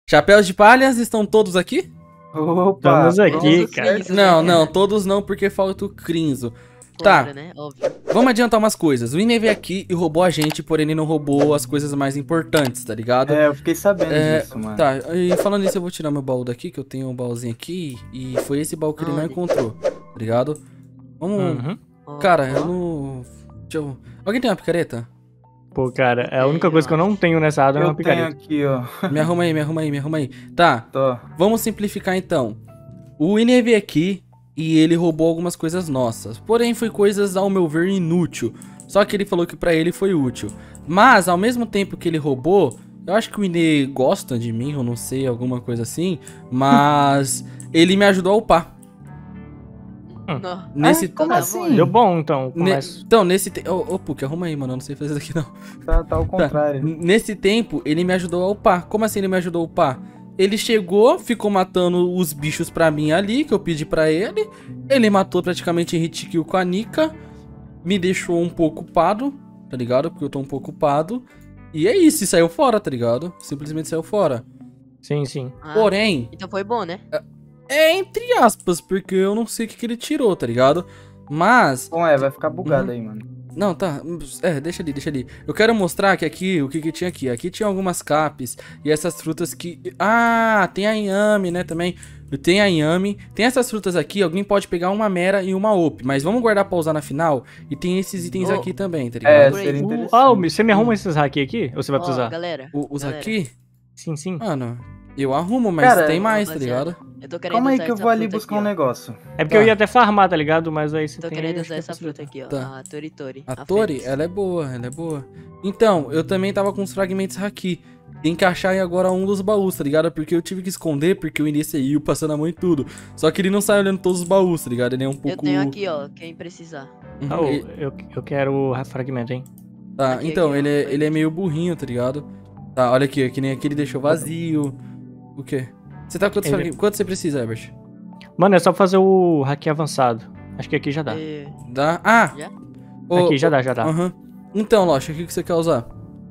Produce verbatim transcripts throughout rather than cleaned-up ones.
Chapéus de palhas estão todos aqui? Opa, Estamos aqui, todos cara. certos, Não, né? não, todos não, porque falta o Crinzo. Claro, Tá. né? Óbvio. Vamos adiantar umas coisas. O Ine veio aqui e roubou a gente, porém ele não roubou as coisas mais importantes, tá ligado? É, eu fiquei sabendo É, disso, mano. Tá, e falando nisso, eu vou tirar meu baú daqui, que eu tenho um baúzinho aqui, e foi esse baú que ele não Onde? encontrou, tá ligado? Vamos... Uhum. Ó, Cara, ó. eu não... Deixa eu... Alguém tem uma picareta? Pô, cara, é a única coisa que eu não tenho nessa área é uma Eu tenho picareta. aqui, ó. Me arruma aí, me arruma aí, me arruma aí. Tá, Tô. vamos simplificar então. O Ine veio aqui e ele roubou algumas coisas nossas. Porém, foi coisas, ao meu ver, inútil. Só que ele falou que pra ele foi útil. Mas, ao mesmo tempo que ele roubou, eu acho que o Ine gosta de mim, eu não sei, alguma coisa assim. Mas ele me ajudou a upar. Não. Nesse... Ah, como Tá assim? bom. Deu bom, então. Ne- Começa. Então, nesse tempo... Ô, ô, Puck, arruma aí, mano, eu não sei fazer isso aqui não. Tá, tá ao Tá. contrário. Nesse tempo, ele me ajudou a upar. Como assim ele me ajudou a upar? Ele chegou, ficou matando os bichos pra mim ali, que eu pedi pra ele. Ele matou praticamente hit kill com a Nika. Me deixou um pouco upado, tá ligado? Porque eu tô um pouco upado. E é isso, e saiu fora, tá ligado? Simplesmente saiu fora. Sim, sim. Ah, Porém, Então foi bom, né? é entre aspas, porque eu não sei o que, que ele tirou, tá ligado? Mas... Bom, é, vai ficar bugado Uhum. aí, mano. Não, tá. É, deixa ali, deixa ali. Eu quero mostrar que aqui, o que que tinha aqui? Aqui tinha algumas capes e essas frutas que... Ah, tem a inhame, né, também. Tem a inhame. Tem essas frutas aqui, alguém pode pegar uma mera e uma op. Mas vamos guardar pra usar na final. E tem esses itens Oh. aqui também, tá É, ligado? seria Uh, interessante. ah, você me arruma esses hack aqui? Ou você vai Ó, precisar? galera. O- os galera, aqui? Sim, sim. Mano, eu arrumo, mas Cara, tem mais, tá rapaziada, ligado? Eu tô querendo Calma aí usar que eu essa vou ali fruta buscar aqui, um ó. negócio. É porque Tá. eu ia até farmar, tá ligado? Mas aí você Tô tem... querendo acho usar que essa é fruta aqui, ó. Tá. A Tori Tori. A Tori, Fênix. ela é boa, ela é boa. Então, eu também tava com os fragmentos aqui. Tem que achar aí agora um dos baús, tá ligado? Porque eu tive que esconder, porque o início saiu passando a mão e tudo. Só que ele não sai olhando todos os baús, tá ligado? Ele é um pouco... Eu tenho aqui, ó, quem precisar. Uhum, Ah, ele- eu, eu quero o fragmento, hein? Tá, Aqui, então, aqui, ó, ele, é, foi ele é isso. meio burrinho, tá ligado? Tá, olha aqui, que nem aquele deixou vazio. O quê? Você tá com quantos Ele- fragmentos? Quanto você precisa, Herbert? Mano, é só fazer o hack avançado. Acho que aqui já dá. É, Dá? Ah! Já? Ô, Aqui já ô, dá, já dá. Aham. Então, Locha, o que que você quer usar?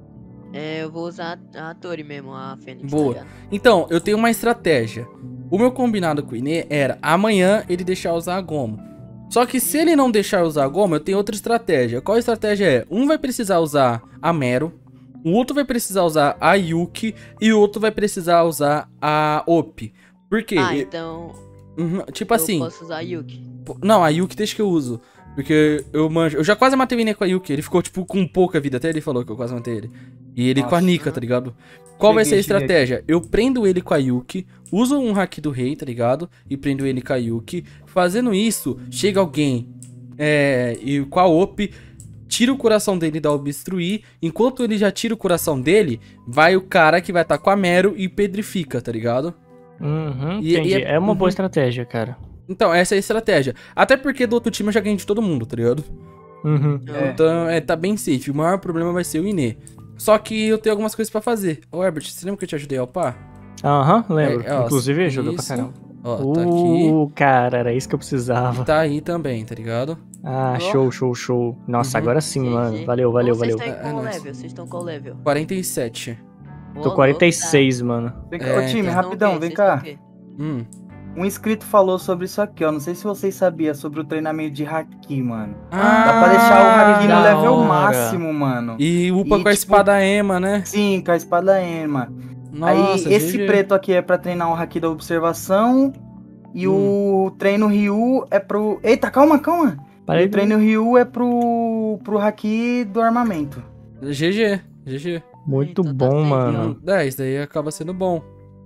é, eu vou usar a, a Tori mesmo, a Fênix. Boa. Tá ligado? Então, eu tenho uma estratégia. O meu combinado com o Inê era amanhã ele deixar usar a Gomo. Só que se ele não deixar usar a Gomo, eu tenho outra estratégia. Qual a estratégia é? Um vai precisar usar a Mero, o outro vai precisar usar a Yuki e o outro vai precisar usar a Op. Por quê? Ah, Eu- então Uhum, tipo eu assim, posso usar a Yuki. pô, não, a Yuki deixa que eu uso. Porque eu manjo. Eu já quase matei o Inê com a Yuki. Ele ficou, tipo, com pouca vida. Até ele falou que eu quase matei ele. E ele com a Nossa. Nika, tá ligado? Qual vai ser a Cheguei, cheguei estratégia? Eu prendo ele com a Yuki, uso um hack do rei, tá ligado? E prendo ele com a Yuki. Fazendo isso, chega alguém é, e com a Op, tira o coração dele e dá obstruir. Enquanto ele já tira o coração dele, vai o cara que vai estar com a Mero e pedrifica, tá ligado? Uhum, E- entendi. e é- é uma boa uhum. estratégia, cara. Então, essa é a estratégia. Até porque do outro time eu já ganhei de todo mundo, tá ligado? Uhum. É. Então, é, tá bem safe. O maior problema vai ser o Inê. Só que eu tenho algumas coisas pra fazer. Ô, Herbert, você lembra que eu te ajudei a upar? Aham, lembro. É, ó, Inclusive ajuda pra isso. caramba. Ó, tá aqui. Uh, cara, era isso que eu precisava. Tá aí também, tá ligado? Ah, Ó. show, show, show. Nossa, Uhum. agora sim, G G. mano. Valeu, valeu, Vocês valeu. estão em É, qual é nóis. level? Vocês estão qual level? quarenta e sete. Tô Ô, quarenta e louco, tá. seis, mano. Vem cá, É, ô time, então. rapidão, Vocês vem estão cá. o quê? Hum. Um inscrito falou sobre isso aqui, ó. Não sei se vocês sabiam sobre o treinamento de haki, mano. Ah, Dá pra deixar o haki no da level hora. máximo, mano. E upa E, com a tipo, espada Ema, né? Sim, com a espada Ema. Nossa, Aí, esse G G. preto aqui é pra treinar o haki da observação. E Hum. o treino Ryu é pro... Eita, calma, calma. Parei E o treino Ryu é pro, pro haki do armamento. G G, G G. Muito Então tá bom, safe, mano. É, isso daí acaba sendo bom.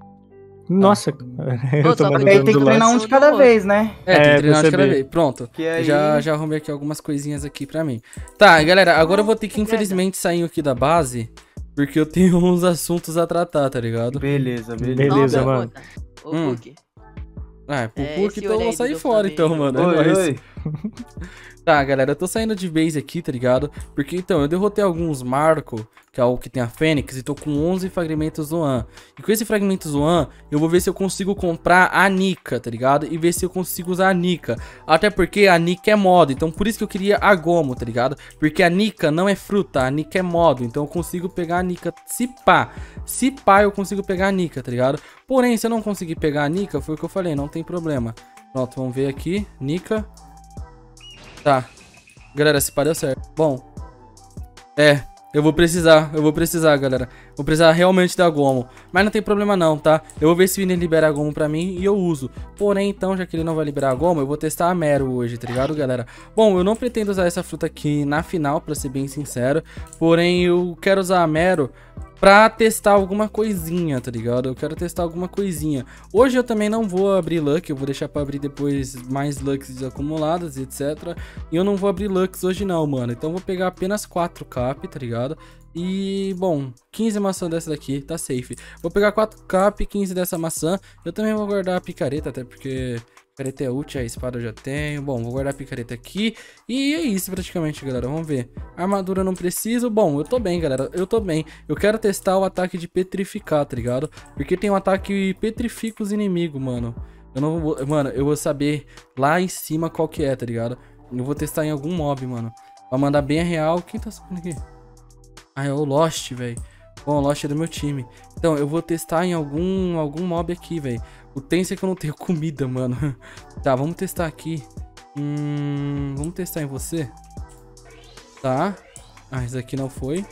Nossa, eu Ô, tô só Só mandando que aí tem que do treinar lado. um de cada lado. vez, né? É, tem É, que treinar de cada percebi. vez. Pronto. Que aí... Já, já arrumei aqui algumas coisinhas aqui pra mim. Tá, galera, agora eu vou ter que infelizmente sair aqui da base, porque eu tenho uns assuntos a tratar, tá ligado? Beleza, beleza. Beleza, Não, mano. Ô, Hum. Puck, Ah, é, por É, por esse que então eu olho vou aí sair do fora Flamengo. então, mano. É Oi, nóis. oi. Tá, galera, eu tô saindo de base aqui, tá ligado? Porque, então, eu derrotei alguns Marco, que é o que tem a Fênix, e tô com onze fragmentos Zoan. E com esse fragmento Zoan, eu vou ver se eu consigo comprar a Nika, tá ligado? E ver se eu consigo usar a Nika. Até porque a Nika é modo, então por isso que eu queria a Gomo, tá ligado? Porque a Nika não é fruta, a Nika é modo, então eu consigo pegar a Nika se pá. Se pá, eu consigo pegar a Nika, tá ligado? Porém, se eu não conseguir pegar a Nika, foi o que eu falei, não tem problema. Pronto, vamos ver aqui, Nika. Tá, galera, se pá deu certo. Bom, é, eu vou precisar, eu vou precisar, galera. Vou precisar realmente da Gomo. Mas não tem problema não, tá? Eu vou ver se o Ine libera a Gomo pra mim e eu uso. Porém, então, já que ele não vai liberar a Gomo, eu vou testar a Mero hoje, tá ligado, galera? Bom, eu não pretendo usar essa fruta aqui na final, pra ser bem sincero. Porém, eu quero usar a Mero pra testar alguma coisinha, tá ligado? Eu quero testar alguma coisinha. Hoje eu também não vou abrir Luck, eu vou deixar pra abrir depois mais Lucks acumuladas, etcétera. E eu não vou abrir Lucks hoje não, mano. Então eu vou pegar apenas quatro cap, tá ligado? E, bom, quinze maçã dessa daqui, tá safe. Vou pegar quatro cap, quinze dessa maçã. Eu também vou guardar a picareta, até porque... picareta é útil, a espada eu já tenho. Bom, vou guardar a picareta aqui. E é isso praticamente, galera. Vamos ver. Armadura eu não preciso. Bom, eu tô bem, galera. Eu tô bem. Eu quero testar o ataque de petrificar, tá ligado? Porque tem um ataque que petrifica os inimigos, mano. Eu não vou... Mano, eu vou saber lá em cima qual que é, tá ligado? Eu vou testar em algum mob, mano. Pra mandar bem a real. Quem tá subindo aqui? Ah, é o Lost, velho. Bom, o Lost é do meu time. Então, eu vou testar em algum, algum mob aqui, velho. O tenso é que eu não tenho comida, mano. Tá, vamos testar aqui. Hum, vamos testar em você. Tá. Ah, esse daqui não foi.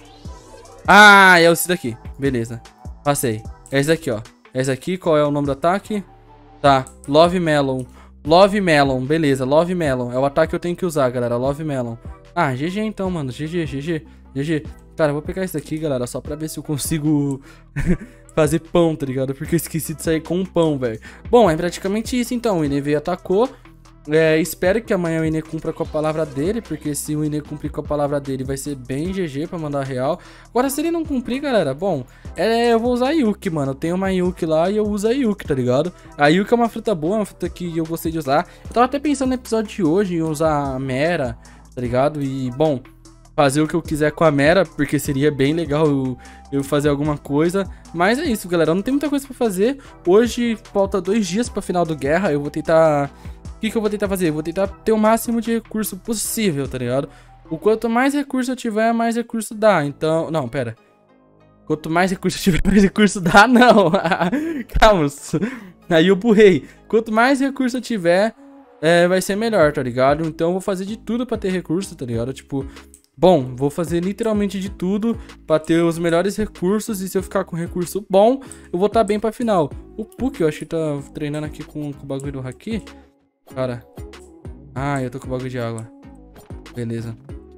Ah, é esse daqui. Beleza. Passei. É esse daqui, ó. É esse aqui. Qual é o nome do ataque? Tá. Love Melon. Love Melon. Beleza. Love Melon. É o ataque que eu tenho que usar, galera. Love Melon. Ah, G G então, mano. G G, G G. G G. Cara, eu vou pegar esse daqui, galera, só pra ver se eu consigo fazer pão, tá ligado? Porque eu esqueci de sair com um pão, velho. Bom, é praticamente isso, então. O Ine veio e atacou. É, espero que amanhã o Ine cumpra com a palavra dele, porque se o Ine cumprir com a palavra dele, vai ser bem G G pra mandar real. Agora, se ele não cumprir, galera, bom, é, eu vou usar a Yuki, mano. Eu tenho uma Yuki lá e eu uso a Yuki, tá ligado? A Yuki é uma fruta boa, uma fruta que eu gostei de usar. Eu tava até pensando no episódio de hoje em usar a Mera, tá ligado? E, bom... fazer o que eu quiser com a Mera, porque seria bem legal eu, eu fazer alguma coisa. Mas é isso, galera, não tem muita coisa pra fazer. Hoje falta dois dias pra final do Guerra. Eu vou tentar... O que que eu vou tentar fazer? Eu vou tentar ter o máximo de recurso possível, tá ligado? O quanto mais recurso eu tiver, mais recurso dá. Então... Não, pera. Quanto mais recurso eu tiver, mais recurso dá, não. Calma. Aí eu burrei. Quanto mais recurso eu tiver, é, vai ser melhor, tá ligado? Então eu vou fazer de tudo pra ter recurso, tá ligado? Tipo... Bom, vou fazer literalmente de tudo pra ter os melhores recursos. E se eu ficar com recurso bom, eu vou estar bem pra final. O Puck, eu acho que tá treinando aqui com, com o bagulho do Haki. Cara. Ah, eu tô com o bagulho de água. Beleza.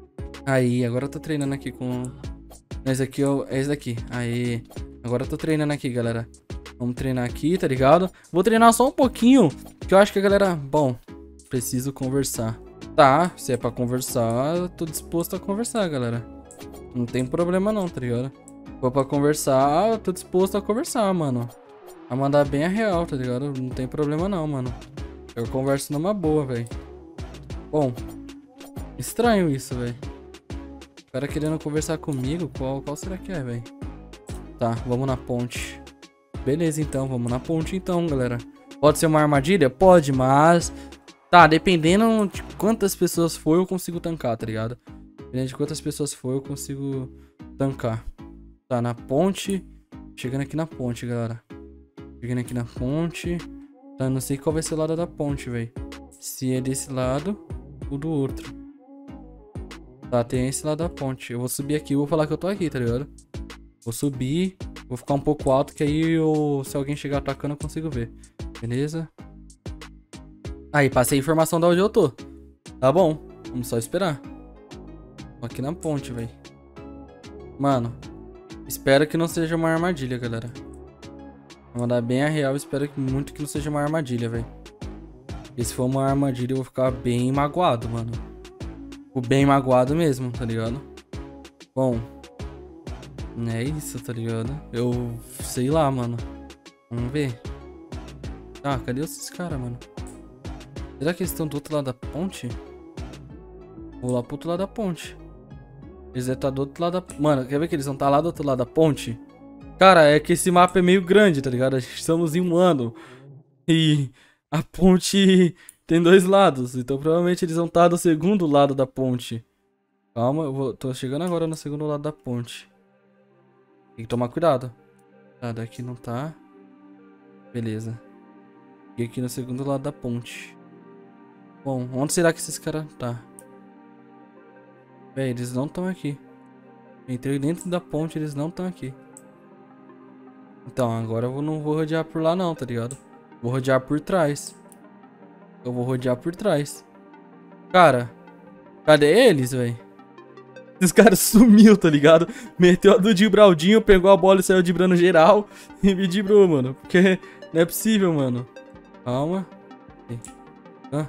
Aí, agora eu tô treinando aqui com... Esse aqui é esse daqui. Aí. Agora eu tô treinando aqui, galera. Vamos treinar aqui, tá ligado? Vou treinar só um pouquinho, que eu acho que a galera... Bom, preciso conversar. Tá, se é pra conversar, eu tô disposto a conversar, galera. Não tem problema não, tá ligado? Se for pra conversar, eu tô disposto a conversar, mano. A mandar bem a real, tá ligado? Não tem problema não, mano. Eu converso numa boa, velho. Bom, estranho isso, velho. O cara querendo conversar comigo, qual, qual será que é, velho? Tá, vamos na ponte. Beleza, então, vamos na ponte então, galera. Pode ser uma armadilha? Pode, mas... Tá, dependendo de quantas pessoas for, eu consigo tancar, tá ligado? Dependendo de quantas pessoas for, eu consigo tancar. Tá, na ponte. Chegando aqui na ponte, galera. Chegando aqui na ponte. Tá, não sei qual vai ser o lado da ponte, velho. Se é desse lado ou do outro. Tá, tem esse lado da ponte. Eu vou subir aqui e vou falar que eu tô aqui, tá ligado? Vou subir. Vou ficar um pouco alto, que aí eu, se alguém chegar atacando, eu consigo ver. Beleza? Aí, passei a informação de onde eu tô. Tá bom. Vamos só esperar. Tô aqui na ponte, velho. Mano. Espero que não seja uma armadilha, galera. Vou mandar bem a real. Espero muito que não seja uma armadilha, velho. E se for uma armadilha, eu vou ficar bem magoado, mano. Fico bem magoado mesmo, tá ligado? Bom. É isso, tá ligado? Eu sei lá, mano. Vamos ver. Ah, cadê esses caras, mano? Será que eles estão do outro lado da ponte? Vou lá pro outro lado da ponte. Eles devem estar do outro lado da... Mano, quer ver que eles vão estar lá do outro lado da ponte? Cara, é que esse mapa é meio grande, tá ligado? Estamos em um ano. E a ponte tem dois lados. Então provavelmente eles vão estar do segundo lado da ponte. Calma, eu vou... tô chegando agora no segundo lado da ponte. Tem que tomar cuidado. Tá, daqui não tá. Beleza. E aqui no segundo lado da ponte. Bom, onde será que esses caras tá? Véi, eles não estão aqui. Entrei dentro da ponte, eles não estão aqui. Então, agora eu não vou rodear por lá não, tá ligado? Vou rodear por trás. Eu vou rodear por trás. Cara, cadê eles, véi? Esses caras sumiu, tá ligado? Meteu a do Dibraldinho, pegou a bola e saiu dibrando geral. E me dibrou, mano. Porque não é possível, mano. Calma. Ah.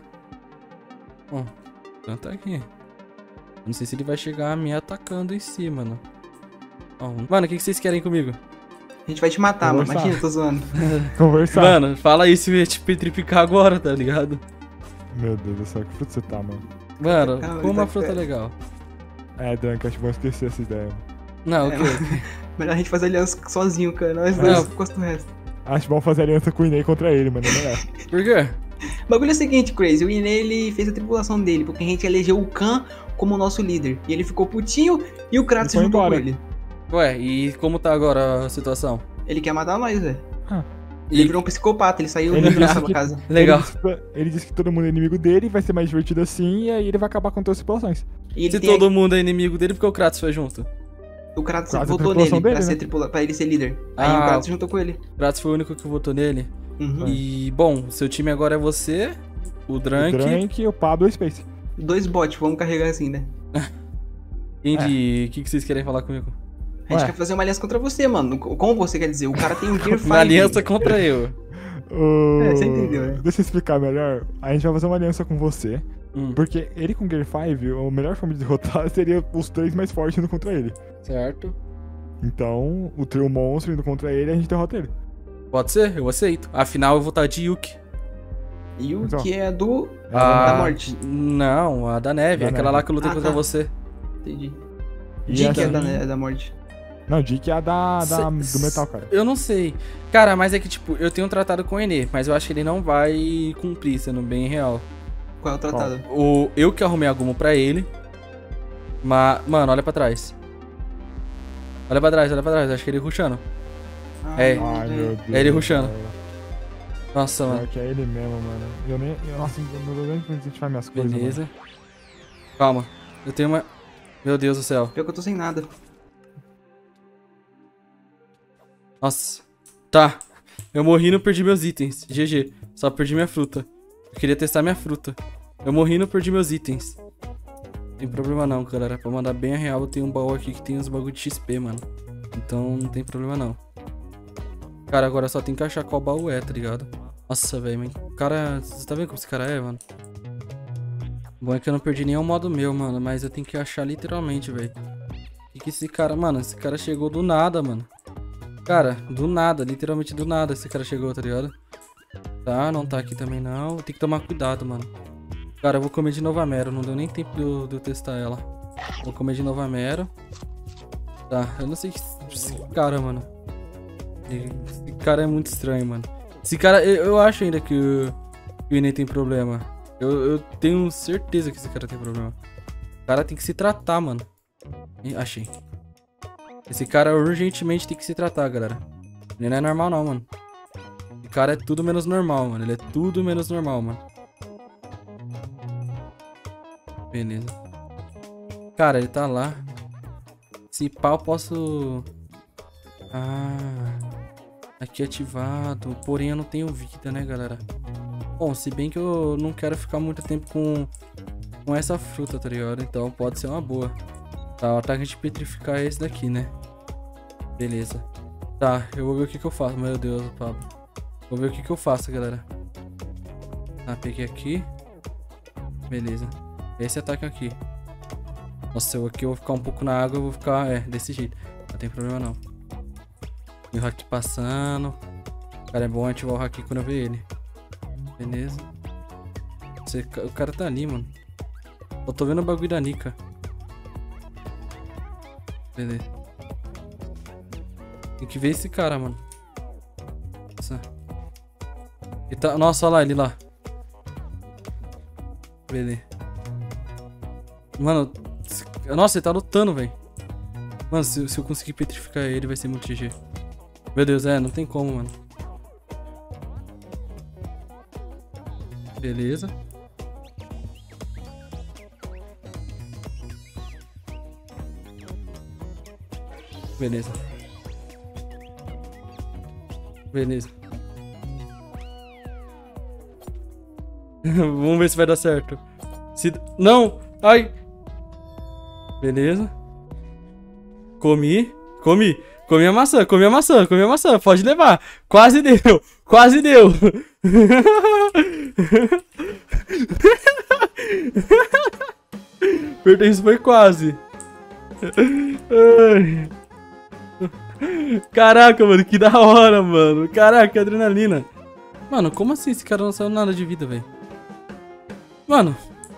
Bom, então tá aqui. Não sei se ele vai chegar me atacando em si, mano. Ó, mano, o que, que vocês querem comigo? A gente vai te matar, mano. Conversar. Imagina, tô zoando. Conversar. Mano, fala isso e te petrificar agora, tá ligado? Meu Deus do céu, que fruta você tá, mano? Mano, Calma, como uma tá fruta certo. legal. É, Drank, acho bom esquecer essa ideia, mano. Não, o É, quê? Melhor a gente fazer aliança sozinho, cara. Nós Não. dois custa o resto. Acho bom fazer aliança com o Inei contra ele, mano. É melhor. Por quê? O bagulho é o seguinte, Crazy. O Inei, ele fez a tripulação dele, porque a gente elegeu o Khan como nosso líder. E ele ficou putinho e o Kratos Ele foi juntou com embora. ele. Ué, e como tá agora a situação? Ele quer matar nós, velho. E... Ele virou um psicopata, ele saiu Ele livre da disse sua que- casa. Legal. Ele disse, que, ele disse que todo mundo é inimigo dele, vai ser mais divertido assim, e aí ele vai acabar com todas as situações. E ele Se tem todo mundo é inimigo dele, porque o Kratos foi junto. o Kratos Quase a votou tripulação nele pra, dele, ser né? tripula... pra ele ser líder. Aí Ah. o Kratos juntou com ele. O Kratos foi o único que votou nele. Uhum. E, bom, seu time agora é você, o Drank. O Drank, o Pablo e o Space. Dois bots, vamos carregar assim, né? Indy, o que, que vocês querem falar comigo? A gente Ué. quer fazer uma aliança contra você, mano. Como você quer dizer? O cara tem um Gear cinco. Uma aliança contra eu. O- É, você entendeu, né? Deixa eu explicar melhor. A gente vai fazer uma aliança com você, Hum, porque ele com Gear cinco, a melhor forma de derrotar seria os três mais fortes indo contra ele. certo. Então, o trio monstro indo contra ele, a gente derrota ele. Pode ser, eu aceito. Afinal, eu vou estar de Yuki. E o Então. que é do... Ah, da morte. Não, a da neve. Da aquela neve. lá que eu lutei Ah, contra tá. você. Entendi. E Dick é essa- da, é da morte. Não, Dick é a da, da- Cê- do metal, cara. Eu não sei. Cara, mas é que, tipo, eu tenho um tratado com o Enê, mas eu acho que ele não vai cumprir, sendo bem real. Qual é o tratado? O, eu que arrumei a Gumo pra ele. Mas, mano, olha pra trás. Olha pra trás, olha pra trás. Acho que ele rushando. Ah, É. não, Ai, é. meu Deus. É ele rushando. velho. Nossa, Pior mano. que é ele mesmo, mano. Eu nem. Eu, nossa, eu não dou nem pra identificar minhas coisas. Mano. Beleza. Calma. Eu tenho uma... Meu Deus do céu. Pior que eu tô sem nada. Nossa. Tá. Eu morri e não perdi meus itens. G G. Só perdi minha fruta. Eu queria testar minha fruta. Eu morri e não perdi meus itens. Não tem problema não, galera. Pra mandar bem a real, eu tenho um baú aqui que tem uns bagulho de X P, mano. Então não tem problema não. Cara, agora só tem que achar qual baú é, tá ligado? Nossa, velho, mas o cara... Você tá vendo como esse cara é, mano? Bom é que eu não perdi nenhum modo meu, mano. Mas eu tenho que achar literalmente, velho. E que esse cara... Mano, esse cara chegou do nada, mano. Cara, do nada, literalmente do nada esse cara chegou, tá ligado? Tá, não tá aqui também não. Tem que tomar cuidado, mano. Cara, eu vou comer de novo a Mero. Não deu nem tempo de eu, de eu testar ela. Vou comer de novo a Mero. Tá, eu não sei que esse cara, mano. Esse cara é muito estranho, mano. Esse cara, eu, eu acho ainda que o, que o Inê tem problema. Eu, eu tenho certeza que esse cara tem problema. O cara tem que se tratar, mano. Ih, achei. Esse cara urgentemente tem que se tratar, galera. Ele não é normal não, mano. Esse cara é tudo menos normal, mano. Ele é tudo menos normal, mano. Beleza. Cara, ele tá lá. Se pá, eu posso... Ah... Aqui ativado. Porém, eu não tenho vida, né, galera? Bom, se bem que eu não quero ficar muito tempo com... Com essa fruta, tá ligado? Então pode ser uma boa. Tá, o ataque de petrificar é esse daqui, né? Beleza. Tá, eu vou ver o que que eu faço. Meu Deus, Pablo. Vou ver o que que eu faço, galera. Tá, peguei aqui. Beleza. Esse ataque aqui. Nossa, eu aqui eu vou ficar um pouco na água, eu vou ficar... É, desse jeito. Não tem problema não. E o hack passando. Cara, é bom ativar o hack quando eu ver ele. Beleza. Você, o cara tá ali, mano. Eu tô vendo o bagulho da Nika. Beleza. Tem que ver esse cara, mano. Nossa. Ele tá... Nossa, olha lá, ele lá. Beleza. Mano... Nossa, ele tá lutando, velho. Mano, se, se eu conseguir petrificar ele, vai ser muito G G. Meu Deus, é, não tem como, mano. Beleza. Beleza. Beleza. Vamos ver se vai dar certo. Se... Não! Ai! Beleza. Comi. Comi. Comi a maçã, comi a maçã, comi a maçã. Pode levar. Quase deu. Quase deu. Perdeu, isso foi quase. Ai. Caraca, mano, que da hora, mano. Caraca, que adrenalina. Mano, como assim esse cara não saiu nada de vida, velho? Mano.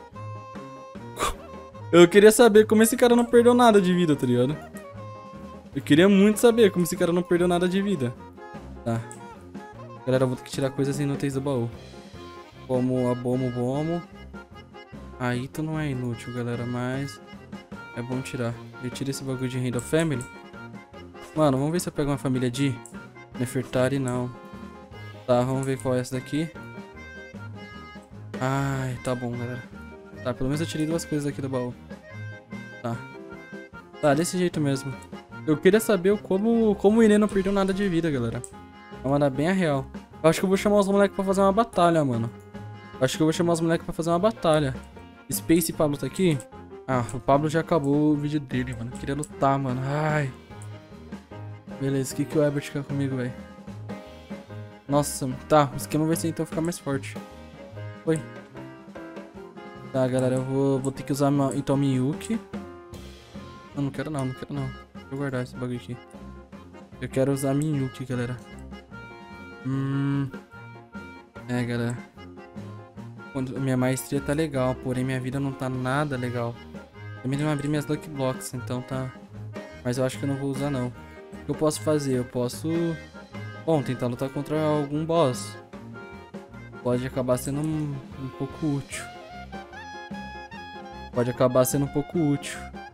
Eu queria saber como esse cara não perdeu nada de vida, tá ligado? Eu queria muito saber como esse cara não perdeu nada de vida. Tá. Galera, eu vou ter que tirar coisas inúteis do baú. Como a Bomo Bomo. Aí tu não é inútil, galera, mas... é bom tirar. Eu tiro esse bagulho de Randall Family. Mano, vamos ver se eu pego uma família de Nefertari, não. Tá, vamos ver qual é essa daqui. Ai, tá bom, galera. Tá, pelo menos eu tirei duas coisas aqui do baú. Tá. Tá, desse jeito mesmo. Eu queria saber como, como o Inê não perdeu nada de vida, galera. Vou mandar bem a real. Eu acho que eu vou chamar os moleques pra fazer uma batalha, mano. Eu acho que eu vou chamar os moleques pra fazer uma batalha. Space e Pablo tá aqui? Ah, o Pablo já acabou o vídeo dele, mano. Eu queria lutar, mano. Ai. Beleza, o que, que o Ebert quer comigo, velho? Nossa, tá. O esquema vai ser então ficar mais forte. Oi. Tá, galera, eu vou, vou ter que usar uma, então Miyuki. Não, não quero não, não quero não. Deixa eu guardar esse bagulho aqui. Eu quero usar Miyuki, galera. Hum... É, galera. Quando, minha maestria tá legal, porém minha vida não tá nada legal. Eu também não abri minhas Lucky Blocks, então tá... Mas eu acho que eu não vou usar não. O que eu posso fazer? Eu posso... Bom, tentar lutar contra algum boss. Pode acabar sendo um, um pouco útil. Pode acabar sendo um pouco útil.